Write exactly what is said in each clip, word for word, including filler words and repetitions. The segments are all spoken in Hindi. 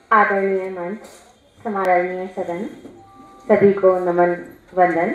आदरणीय मंच, समादरणीय सदन, सभी को नमन वंदन।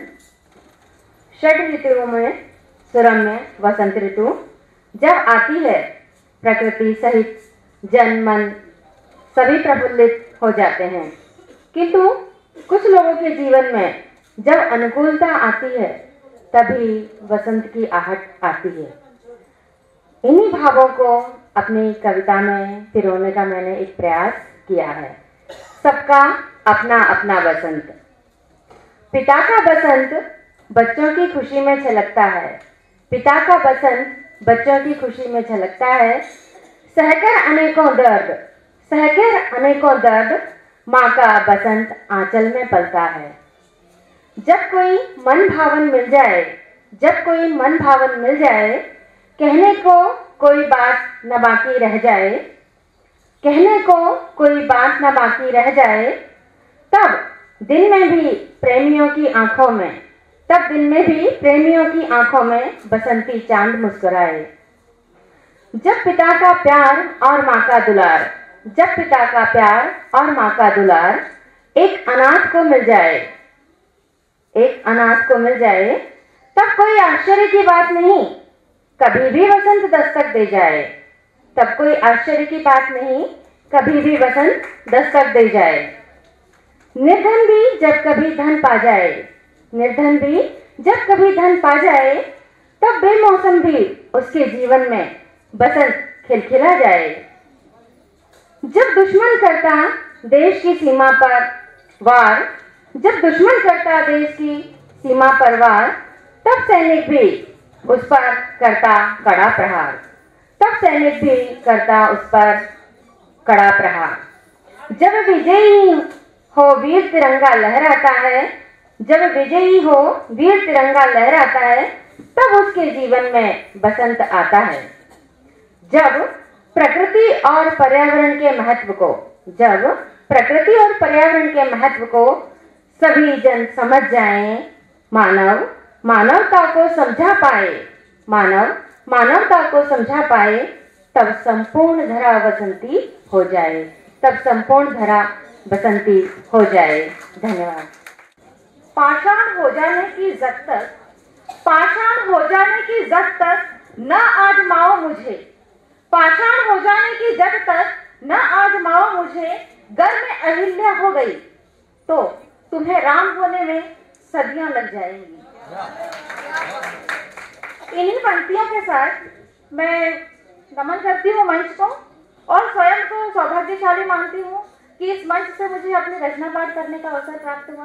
षड ऋतुओं में सुरम्य वसंत ऋतु जब आती है, प्रकृति सहित जन मन सभी प्रफुल्लित हो जाते हैं, किंतु कुछ लोगों के जीवन में जब अनुकूलता आती है तभी वसंत की आहट आती है। इन्हीं भावों को अपनी कविता में पिरोने का मैंने एक प्रयास किया है। सबका अपना अपना बसंत। पिता का बसंत बच्चों की खुशी में छलकता है, पिता का बसंत बच्चों की खुशी में छलकता है। सहकर अनेकों दर्द, सहकर अनेकों दर्द, माँ का बसंत आंचल में पलता है। जब कोई मन भावन मिल जाए, जब कोई मन भावन मिल जाए, कहने को कोई बात न बाकी रह जाए, कहने को कोई बात न बाकी रह जाए, तब दिन में भी प्रेमियों की आंखों में, तब दिन में भी प्रेमियों की आंखों में बसंती चांद मुस्कुराए। जब पिता का प्यार और माँ का दुलार, जब पिता का प्यार और माँ का दुलार एक अनाथ को मिल जाए, एक अनाथ को मिल जाए, तब कोई आश्चर्य की बात नहीं, कभी भी वसंत दस्तक दे जाए, तब कोई आश्चर्य की बात नहीं, कभी भी वसंत दस्तक दे जाए। निर्धन भी जब कभी धन पा जाए, निर्धन भी जब कभी धन पा जाए, तब बेमौसम भी उसके जीवन में बसंत खिलखिला जाए। जब दुश्मन करता देश की सीमा पर वार, जब दुश्मन करता देश की सीमा पर वार, तब सैनिक भी उस पर करता कड़ा प्रहार, तब सैनिक भी करता उस पर कड़ा प्रहार। जब विजयी हो वीर तिरंगा लहराता है, जब विजयी हो वीर तिरंगा लहराता है, तब उसके जीवन में बसंत आता है। जब प्रकृति और पर्यावरण के महत्व को, जब प्रकृति और पर्यावरण के महत्व को सभी जन समझ जाएं, मानव मानवता को समझा पाए, मानव मानवता को समझा पाए, तब संपूर्ण धरा बसंती हो जाए, तब संपूर्ण धरा बसंती हो जाए। धन्यवाद। पाषाण हो जाने की जद तक, पाषाण हो जाने की जद तक न आजमाओ मुझे, पाषाण हो जाने की जद तक न आजमाओ मुझे, घर में अहिल्या हो गई तो तुम्हें राम होने में सदियां लग जाएंगी। इन्हीं पंक्तियों के साथ मैं नमन करती हूँ मंच को और स्वयं को सौभाग्यशाली मानती हूँ कि इस मंच से मुझे अपनी रचना पाठ करने का अवसर प्राप्त हुआ।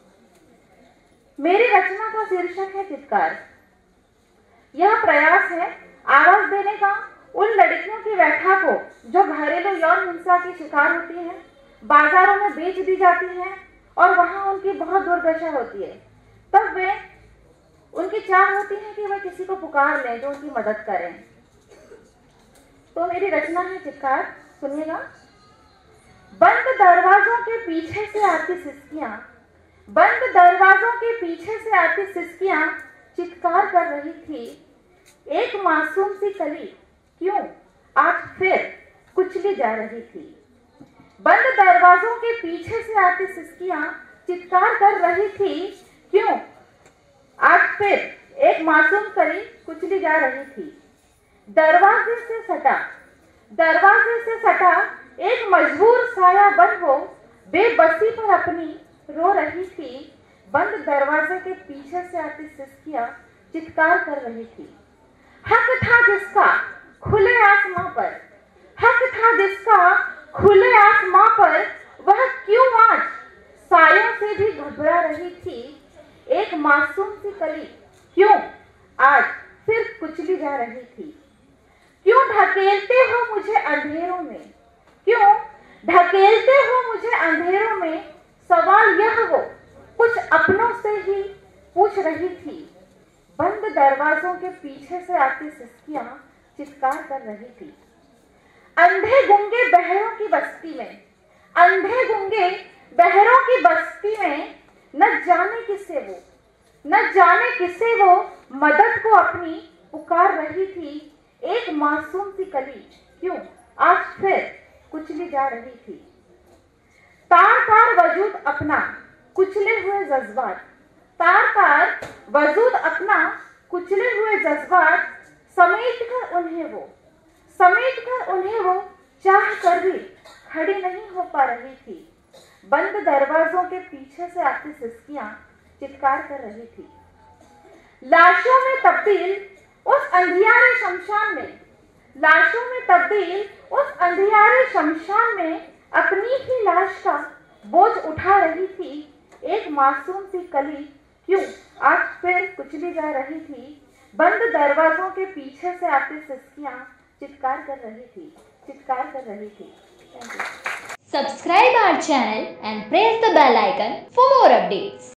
मेरी रचना का शीर्षक है चित्कार। यह प्रयास है आवाज देने का उन लड़कियों की व्यथा को जो घरेलू यौन हिंसा की शिकार होती हैं, बाजारों में बेच दी जाती हैं और वहां उनकी बहुत दुर्दशा होती है। तब वे उनकी चाह होती है कि वे किसी को पुकार लें जो उनकी मदद करें। तो मेरी रचना है चित्कार, सुनिएगा। बंद दरवाजों के पीछे से आती सिसकियां, बंद दरवाजों के पीछे से आती सिसकियां चित्कार कर रही थी, एक मासूम सी कली क्यों आज फिर कुचली जा रही थी। बंद दरवाजों के पीछे से आती सिसकियां चित्कार कर रही थी, क्यों आज फिर एक मासूम कली कुचली जा रही थी। दरवाजे से सटा, दरवाजे से सटा एक मजबूर साया बन हो बेबसी पर अपनी रो रही थी। बंद दरवाजे के पीछे से आती सिसकियां चित्कार कर रही थी। हक था जिसका खुले आसमां पर, हक था जिसका खुले आसमां पर, वह क्यों आज सायों से भी घबरा रही थी। एक मासूम सी कली क्यों आज फिर कुचली जा रही थी। क्यों ढकेलते हो मुझे अंधेरों में, क्यों ढकेलते हो मुझे अंधेरों में, सवाल यह वो कुछ अपनों से ही पूछ रही थी। बंद दरवाजों के पीछे से आती सिसकियां चित्कार कर रही थी। अंधे गुंगे बहरों की बस्ती में, अंधे गुंगे बहरों की बस्ती में, न जाने किसे वो, न जाने किसे वो मदद को अपनी पुकार रही थी। एक मासूम सी कली क्यों आज फिर कुचली जा रही थी। तार तार वजूद अपना कुचले हुए जज्बात, तार तार वजूद अपना कुचले हुए जज्बात समेट कर उन्हें वो समेट कर उन्हें वो चाह कर भी खड़ी नहीं हो पा रही थी। बंद दरवाजों के पीछे से आती सिसकियां चित्कार कर रही थी। लाशों में तब्दील उस अंधियारे शमशान में लाशों में तब्दील उस अंधियारे शमशान में अपनी ही लाश का बोझ उठा रही थी एक मासूम सी कली, क्यों आज फिर कुचली जा रही थी। बंद दरवाजों के पीछे से आती सिसकियां चित्कार कर रही थी चित्कार कर रही थी Subscribe our channel and press the bell icon for more updates.